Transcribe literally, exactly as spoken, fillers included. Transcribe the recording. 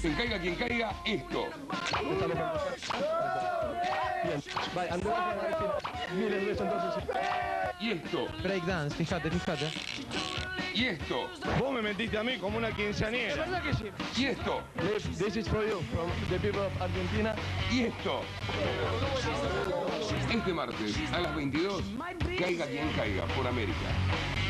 En Caiga Quien Caiga, esto. Bien. Vale, Andrés va a decir miles de veces entonces. Y esto. Breakdance, fíjate, fíjate. Y esto. Vos me mentiste a mí como una quinceañera. Es verdad que sí. Y esto. This is for you, from the people of Argentina. Y esto. Este martes a las veintidós, Caiga Quien Caiga por América.